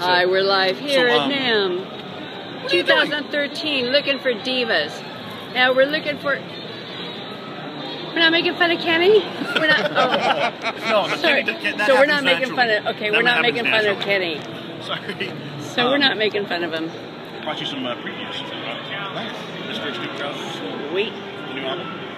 Hi, we're live here at NAMM 2013, looking for divas. Now we're looking for... We're not making fun of Kenny? We're not... Oh. No, sorry. So we're not making fun of... Okay, we're not making fun of Kenny. Sorry. So we're not making fun of him. Brought you some previews. Nice. This first new crowd. Sweet. New album.